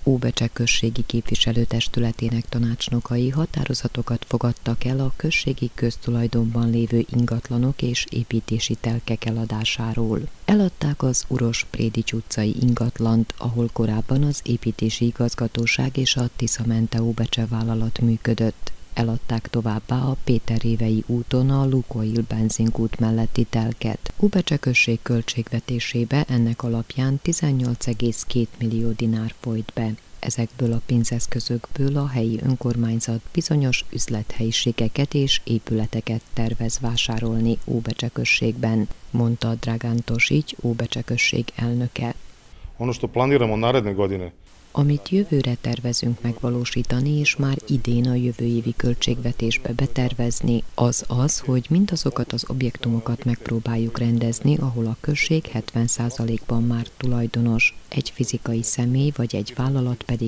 Óbecse községi képviselőtestületének tanácsnokai határozatokat fogadtak el a községi köztulajdonban lévő ingatlanok és építési telkek eladásáról. Eladták az Uros-Prédics utcai ingatlant, ahol korábban az építési igazgatóság és a Tisza-Mente Óbecse vállalat működött. Eladták továbbá a Péter-Révei úton a Lukoil benzinkút melletti telket. Óbecse község költségvetésébe ennek alapján 18,2 millió dinár folyt be. Ezekből a pénzeszközökből a helyi önkormányzat bizonyos üzlethelyiségeket és épületeket tervez vásárolni Óbecse községben, mondta Dragan Tosić, Óbecse község elnöke. Ono što planiramo naredne godine. Amit jövőre tervezünk megvalósítani, és már idén a jövő évi költségvetésbe betervezni, az, hogy mindazokat az objektumokat megpróbáljuk rendezni, ahol a község 70%-ban már tulajdonos, egy fizikai személy vagy egy vállalat pedig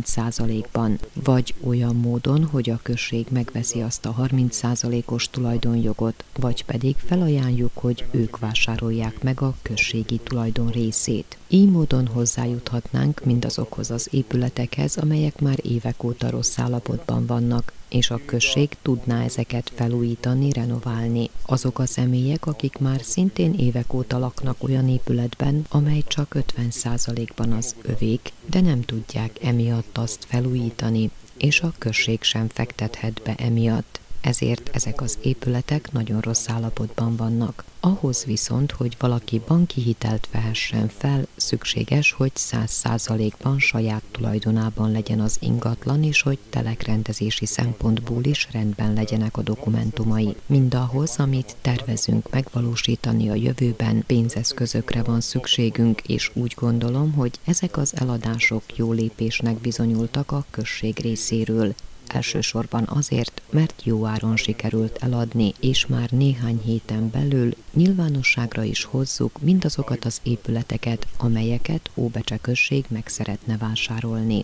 30%-ban, vagy olyan módon, hogy a község megveszi azt a 30%-os tulajdonjogot, vagy pedig felajánljuk, hogy ők vásárolják meg a községi tulajdon részét. Így módon hozzájuthatnánk mindazokhoz az épületekhez, amelyek már évek óta rossz állapotban vannak, és a község tudná ezeket felújítani, renoválni. Azok a személyek, akik már szintén évek óta laknak olyan épületben, amely csak 50%-ban az övék, de nem tudják emiatt azt felújítani, és a község sem fektethet be emiatt. Ezért ezek az épületek nagyon rossz állapotban vannak. Ahhoz viszont, hogy valaki banki hitelt vehessen fel, szükséges, hogy 100%-ban saját tulajdonában legyen az ingatlan, és hogy telekrendezési szempontból is rendben legyenek a dokumentumai. Mindahhoz, amit tervezünk megvalósítani a jövőben, pénzeszközökre van szükségünk, és úgy gondolom, hogy ezek az eladások jó lépésnek bizonyultak a község részéről. Elsősorban azért, mert jó áron sikerült eladni, és már néhány héten belül nyilvánosságra is hozzuk mindazokat az épületeket, amelyeket Óbecse község meg szeretne vásárolni.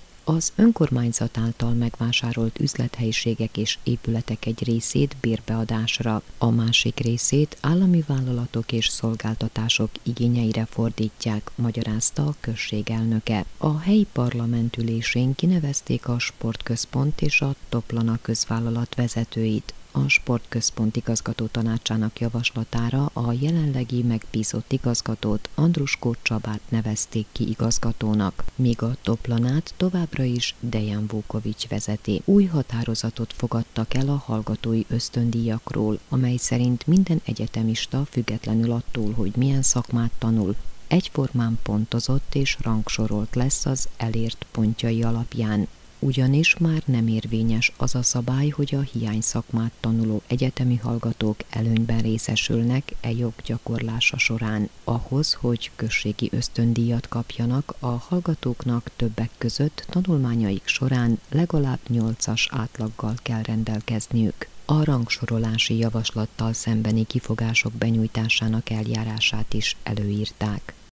Az önkormányzat által megvásárolt üzlethelyiségek és épületek egy részét bérbeadásra, a másik részét állami vállalatok és szolgáltatások igényeire fordítják, magyarázta a község elnöke. A helyi parlamentülésén kinevezték a sportközpont és a Toplana közvállalat vezetőit. A sportközpont igazgató tanácsának javaslatára a jelenlegi megbízott igazgatót, Andruskó Csabát nevezték ki igazgatónak, míg a Toplanát továbbra is Dejan Vukovics vezeti. Új határozatot fogadtak el a hallgatói ösztöndíjakról, amely szerint minden egyetemista függetlenül attól, hogy milyen szakmát tanul, egyformán pontozott és rangsorolt lesz az elért pontjai alapján. Ugyanis már nem érvényes az a szabály, hogy a hiányszakmát tanuló egyetemi hallgatók előnyben részesülnek e jog gyakorlása során. Ahhoz, hogy községi ösztöndíjat kapjanak, a hallgatóknak többek között tanulmányaik során legalább 8-as átlaggal kell rendelkezniük. A rangsorolási javaslattal szembeni kifogások benyújtásának eljárását is előírták.